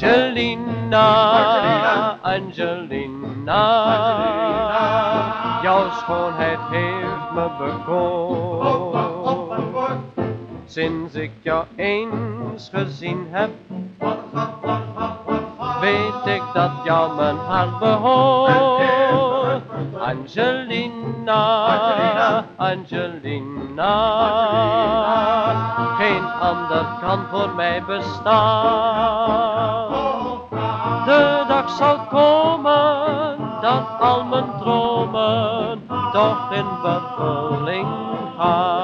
Angelina, Angelina, jouw schoonheid heeft me bekoord. Sinds ik jou eens gezien heb, weet ik dat jou mijn hart behoort. Angelina, Angelina, geen ander kan voor mij bestaan. De dag zal komen dat al mijn dromen toch in vervulling gaan.